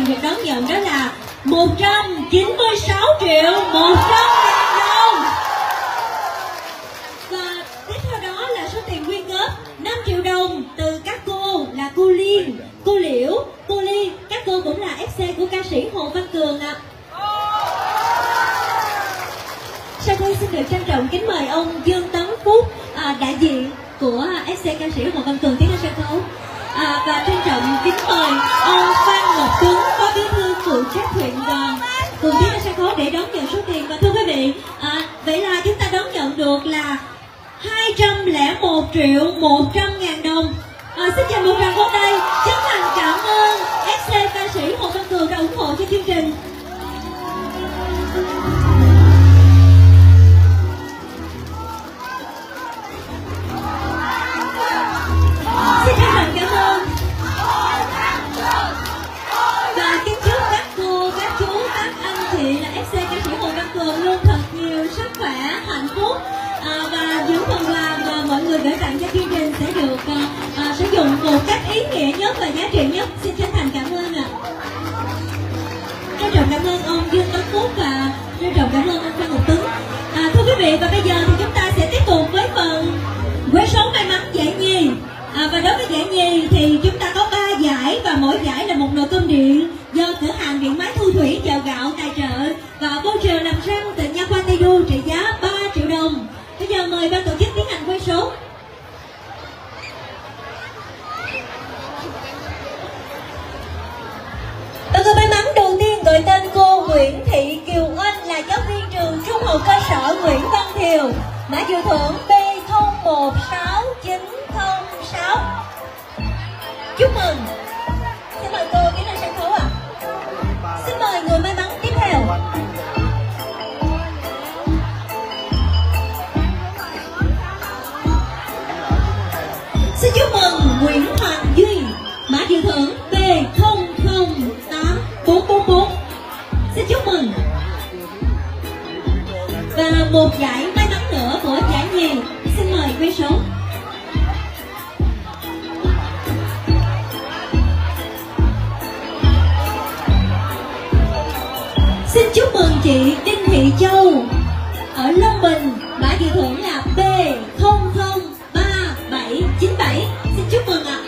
tiền được đón nhận đó là 196 triệu 100.000 đồng. Và tiếp theo đó là số tiền quyên góp 5 triệu đồng từ các cô là cô Liên, cô Liễu, cô Ly. Các cô cũng là FC của ca sĩ Hồ Văn Cường ạ. Sau đây xin được trân trọng kính mời ông Dương Tấn Phúc, đại diện của FC ca sĩ Hồ Văn Cường tiến lên sân khấu. Và trân trọng kính mời ông Phan Ngọc Tuấn, phó bí thư phụ trách huyện đoàn, cùng tiến lên sân khấu để đón nhận số tiền. Và thưa quý vị, vậy là chúng ta đón nhận được là 201 triệu 100.000 đồng. Xin chào một tràng vỗ tay chân thành cảm ơn FC ca sĩ Hồ Văn Cường đã ủng hộ cho chương trình. Xin trân trọng cảm ơn và kính chúc các cô, các chú, các anh chị là FC ca sĩ Hồ Văn Cường luôn thật nhiều sức khỏe, hạnh phúc, và những phần quà mà mọi người gửi tặng cho chương trình sẽ được sử dụng một cách ý nghĩa nhất và giá trị nhất. Xin chân thành cảm ơn ạ. Trân trọng cảm ơn ông Dương Tấn Phúc và trân trọng cảm ơn ông Phan Ngọc Tuấn. Thưa quý vị, và bây giờ thì chúng ta sẽ tiếp tục với phần quấy số may mắn giải nhì. Và đối với giải nhì thì chúng ta có 3 giải và mỗi giải là một nồi cơm điện do cửa hàng điện máy Thu Thủy chợ gạo tài trợ và voucher làm răng từ Nha Khoa Tây Đô trị giá 3 triệu đồng. Bây giờ mời ban tổ chức tiến hành quay số. Và người may mắn đầu tiên gọi tên cô Nguyễn Thị Kiều Anh là giáo viên trường Trung học cơ sở Nguyễn Văn Thiều, mã dự thưởng B016906. Chúc mừng. Xin mời cô tiến lên sân khấu ạ. Xin mời người may mắn tiếp theo. Xin chúc mừng Nguyễn Hoàng Duy, mã dự thưởng B008444. Xin chúc mừng. Và một giải may mắn nữa của giải nhì. Xin mời quay số. Xin chúc mừng chị Đinh Thị Châu ở Long Bình, mã dự thưởng là B003797. Xin chúc mừng ạ.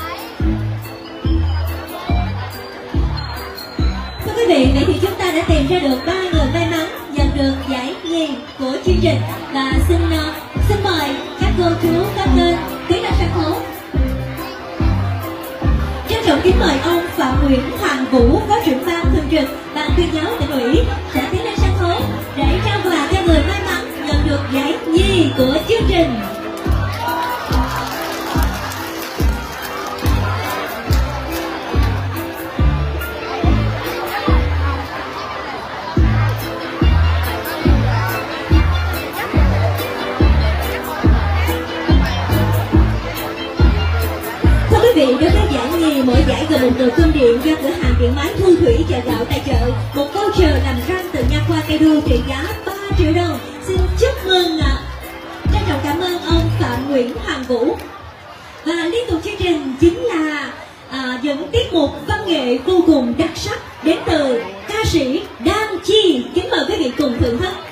Thưa quý vị, vậy thì chúng ta đã tìm ra được 3 người may mắn nhận được giải nhì của chương trình. Và xin mời các cô chú các kênh tiến lên sân khấu. Trân trọng kính mời ông Phạm Nguyễn Hoàng Vũ, phó trưởng ban thường trực ban tuyên giáo tỉnh ủy sẽ tiến lên sân khấu để trao quà cho người may mắn nhận được giải nhì của chương trình. Đối với giải nhì, mỗi giải gồm một nồi cơm điện do cửa hàng điện máy Thu Thủy chợ gạo tài trợ, một voucher làm răng từ Nha Khoa Tây Đô trị giá 3 triệu đồng. Xin chúc mừng ạ. Trân trọng cảm ơn ông Phạm Nguyễn Hoàng Vũ. Và liên tục chương trình chính là những tiết mục văn nghệ vô cùng đặc sắc đến từ ca sĩ Đan Chi. Kính mời quý vị cùng thưởng thức.